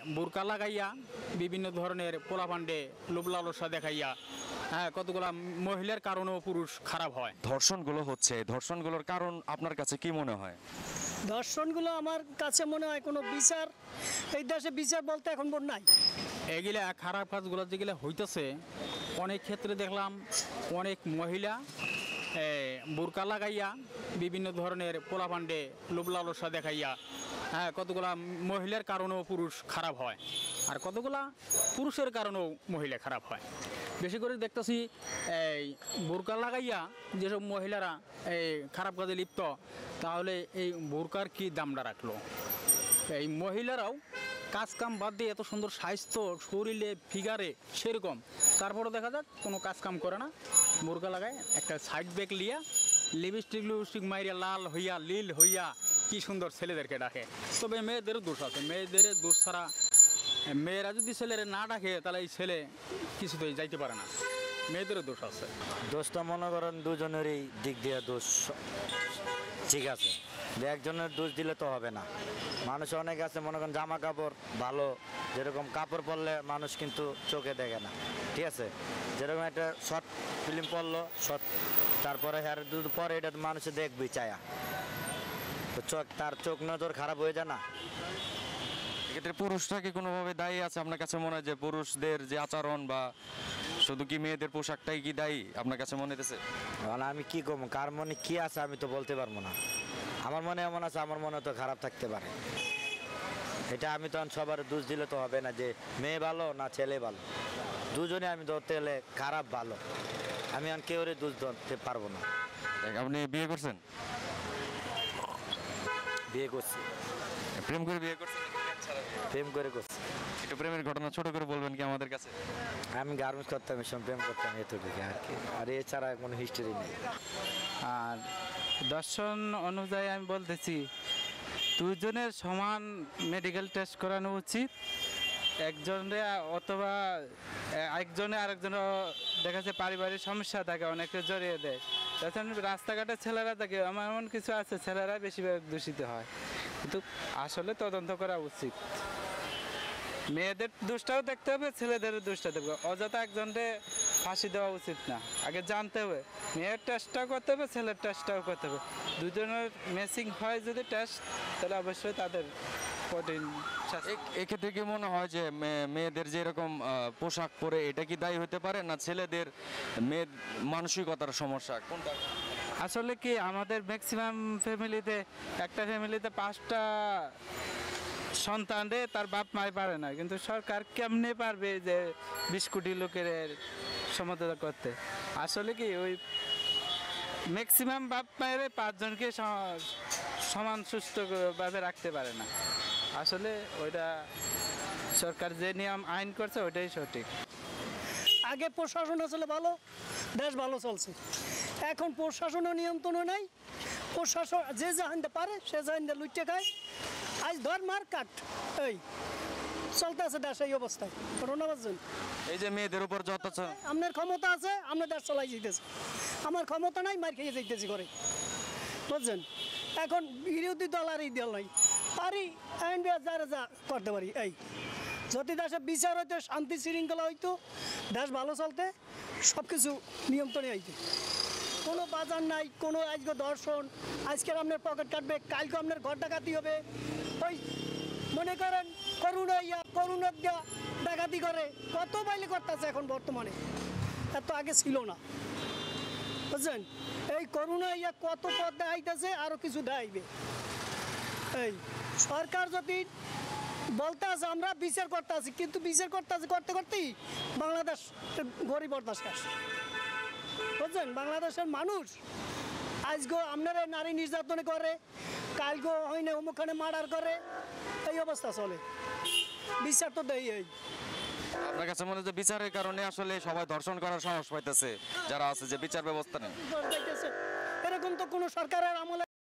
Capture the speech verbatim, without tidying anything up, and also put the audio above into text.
বোরকা লাগাইয়া বিভিন্ন ধরনের পোলাপান্ডে লোভ লালসা দেখাইয়া হ্যাঁ কতগুলা মহিলার কারণেও পুরুষ খারাপ হয়। ধর্ষণগুলো হচ্ছে, ধর্ষণগুলোর কারণ আপনার কাছে কি মনে হয়? ধর্ষণগুলো আমার কাছে মনে হয় কোনো বিচার এই দেশে বিচার বলতে এখন বোধ নাই। এগুলা খারাপ কাজগুলো যেগুলো হইতেছে অনেক ক্ষেত্রে দেখলাম অনেক মহিলা বোরকা লাগাইয়া বিভিন্ন ধরনের পোলাপান্ডে লোভ লালসা দেখাইয়া হ্যাঁ কতগুলা মহিলার কারণেও পুরুষ খারাপ হয়, আর কতগুলা পুরুষের কারণেও মহিলা খারাপ হয়। বেশি করে দেখতেছি এই বোরকা লাগাইয়া যেসব মহিলারা এই খারাপ কাজে লিপ্ত, তাহলে এই বোরকার কি দামটা রাখলো? এই মহিলারাও কাজ কাম বাদ দিয়ে এত সুন্দর স্বাস্থ্য শরীরে ফিগারে সেরকম, তারপরে দেখা যাক কোনো কাজ কাম করে না, বোরকা লাগায় একটা সাইড ব্যাগ লিয়া লিপস্টিক লিপস্টিক মাইরিয়া লাল হইয়া লীল হইয়া কি সুন্দর ছেলেদেরকে ডাকে। তবে মেয়েদেরও দোষ আছে, মেয়েদের দোষ ছাড়া মেয়েরা যদি ছেলের না ডাকে তাহলে এই ছেলে কিছুতেই যাইতে পারে না, মেয়েদেরও দোষ আছে। দোষটা মনে করেন দুজনেরই দিক দিয়ে দোষ ঠিক আছে, যে একজনের দোষ দিলে তো হবে না। মানুষ অনেক আছে মনে করেন জামা কাপড় ভালো, যেরকম কাপড় পরলে মানুষ কিন্তু চোখে দেখে না, ঠিক আছে। যেরকম একটা শর্ট ফিল্ম পরলো শর্ট, তারপরে হ্যার দুধ পরে এটা তো মানুষে দেখবি চায়া, তো চোখ তার চোখ নজর খারাপ হয়ে যায় না। এক্ষেত্রে পুরুষরা কি কোনোভাবে দায়ী আছে আপনার কাছে মনে হয়, যে পুরুষদের যে আচরণ বা শুধু কি মেয়েদের পোশাকটাই কি দায়ী আপনার কাছে মনে হতেছে? মানে আমি কি করবো, কার মনে কি আছে আমি তো বলতে পারবো না। আমার মনে এমন আছে, আমার মনে তো খারাপ থাকতে পারে, এটা আমি তো সবার দোষ দিলে তো হবে না যে মেয়ে ভালো না ছেলে ভালো, দুজনে আমি ধরতে গেলে খারাপ ভালো, আমি আর কেউ দোষ ধরতে পারবো না। আপনি বিয়ে করছেন? বিয়ে করছি। প্রেম করে বিয়ে করছেন? প্রেম করে করছি। একটু প্রেমের ঘটনা ছোট করে বলবেন কি আমাদের কাছে? আমি গার্মেন্টস করতাম, এসব প্রেম করতাম, এতটুকু আর কি, আর এছাড়া কোনো হিস্টোরি নেই। আর দর্শন অনুযায়ী আমি বলতেছি দুজনের সমান মেডিকেল টেস্ট করানো উচিত। একজনে অথবা একজনে আরেকজনের দেখা যাচ্ছে পারিবারিক সমস্যা থাকে, অনেকে জড়িয়ে দেয়। তাছাড়া রাস্তাঘাটে ছেলেরা থাকে, আমার এমন কিছু আছে ছেলেরা বেশিরভাগ দূষিত হয়, কিন্তু আসলে তদন্ত করা উচিত। মেয়েদের দোষটাও দেখতে হবে, ছেলেদের দোষটা দেখতে হবে। অযথা একজনকে ফাঁসি দেওয়া উচিত না, আগে জানতে হবে, মেয়ের টেস্টটাও করতে হবে, ছেলের টেস্টটাও করতে হবে। দুজনের ম্যাচিং হয় যদি টেস্ট, তাহলে অবশ্যই তাদের কঠিন। এক্ষেত্রে কি মনে হয় যে মেয়েদের যে এরকম পোশাক পরে এটা কি দায়ী হতে পারে, না ছেলেদের মেয়ে মানসিকতার সমস্যা কোনটা? আসলে কি আমাদের ম্যাক্সিমাম ফ্যামিলিতে, একটা ফ্যামিলিতে পাঁচটা সন্তান রে তার বাপ মাই পারে না, কিন্তু সরকার কেমনে পারবে যে বিশ কোটি লোকের সমাধান করতে? আসলে কি ওই ম্যাক্সিমাম বাপ মায়ের পাঁচজনকে সমান সুস্থভাবে রাখতে পারে না। আসলে ওইটা সরকার যে নিয়ম আইন করছে ওইটাই সঠিক। আগে প্রশাসন আসলে ভালো, দেশ ভালো চলছে। এখন প্রশাসনও নিয়ন্ত্রণও নাই, প্রশাসন যে জাহানতে পারে সে জাহানতে লুটে খায়। আজ ধর মার কাট এই চলতে আছে দেশ এই অবস্থায়। করোনা বাজছেন এই যে মেয়েদের উপর যত আপনার ক্ষমতা আছে, আপনার দেশ চলাই যেতেছে, আমার ক্ষমতা নাই, মার খেয়ে যেতেছি করে, বুঝছেন। এখন বিরোধী দল আর এই দল নাই, পারি আইন যারা যা করতে পারি। এই যদি দেশে বিচার হইতো, শান্তি শৃঙ্খলা হইতো, দেশ ভালো চলতে, সব কিছু নিয়ন্ত্রণে হইতো। কোনো বাজার নাই, কোনো আজকে দর্শন, আজকের আপনার পকেট কাটবে, কালকে আপনার ঘর ডাকাতি হবে। ওই মনে করেন করুণা ইয়া করুণা দিয়া ডাকাতি করে, কত বাইলে করতেছে এখন বর্তমানে, এত আগে ছিল না, বুঝছেন। এই করুণা ইয়া কত পথ দেখাইতেছে, আরও কিছু দেখাইবে। এই সরকার যদি বলতে আছে আমরা বিচার করতে আছি, কিন্তু বিচার করতে আছে করতে করতেই বাংলাদেশ গরিব অর্দাস শেষ, বুঝছেন। বাংলাদেশের মানুষ আজগো আপনারা নারী নির্যাতন করে, কালগো হয় না অমুকখানে মার্ডার করে, এই অবস্থা চলে। বিচার তো দেই। এই আপনার কাছে মনে হয় বিচারের কারণে আসলে সবাই ধর্ষণ করার সাহস পাইতেছে, যারা আছে যে বিচার ব্যবস্থা নেই? এরকম তো কোনো সরকারের আমলে